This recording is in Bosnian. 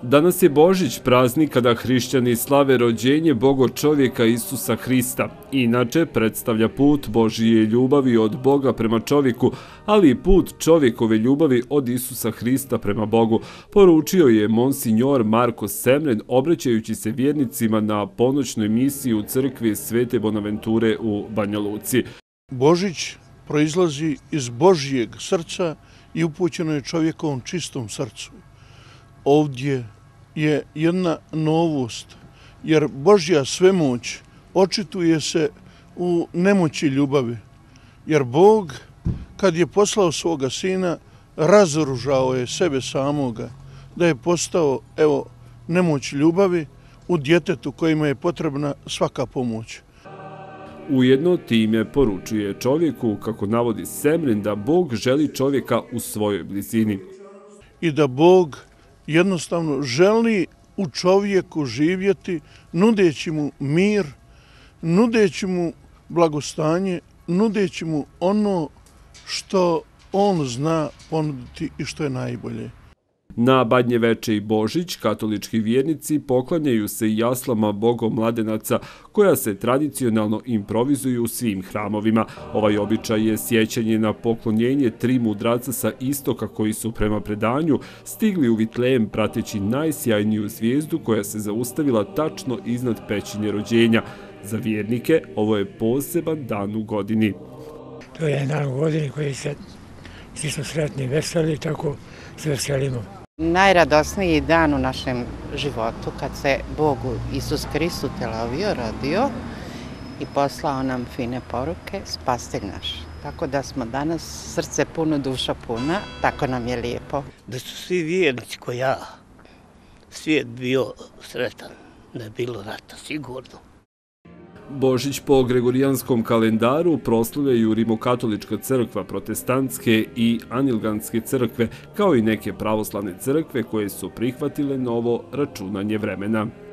Danas je Božić, praznik kada hrišćani slave rođenje Boga čovjeka Isusa Hrista. Inače, predstavlja put Božije ljubavi od Boga prema čovjeku, ali i put čovjekove ljubavi od Isusa Hrista prema Bogu, poručio je monsinjor Marko Semren, obraćajući se vjernicima na ponoćnoj misiji u crkvi Svete Bonaventure u Banja Luci. Božić proizlazi iz Božijeg srca i upućeno je čovjekovom čistom srcu. Ovdje je jedna novost, jer Božja svemoć očituje se u nemoći ljubavi. Jer Bog, kad je poslao svoga sina, razoružao je sebe samoga, da je postao, nemoć ljubavi u djetetu kojima je potrebna svaka pomoć. Ujedno time poručuje čovjeku, kako navodi Semren, da Bog želi čovjeka u svojoj blizini. I da Bog jednostavno želi u čovjeku živjeti, nudeći mu mir, nudeći mu blagostanje, nudeći mu ono što on zna ponuditi i što je najbolje. Na Badnje veče i Božić katolički vjernici poklanjaju se jaslama Bogomladenaca, koja se tradicionalno improvizuju u svim hramovima. Ovaj običaj je sjećanje na poklonjenje 3 mudraca sa istoka koji su prema predanju stigli u Vitlejem prateći najsjajniju zvijezdu koja se zaustavila tačno iznad pećine rođenja. Za vjernike ovo je poseban dan u godini. To je dan u godini koji se svi smo sretni i veseli, tako se veselimo. Najradosniji dan u našem životu kad se Bogu Isus Hristos telovio, rodio i poslao nam fine poruke, spastelj naš. Tako da smo danas srce puno, duša puna, tako nam je lijepo. Da su svi vjernici ko ja, svijet bio sretan, da je bilo rata, sigurno. Božić po gregorijanskom kalendaru proslavljaju Rimokatolička crkva, protestantske i anilganske crkve, kao i neke pravoslavne crkve koje su prihvatile novo računanje vremena.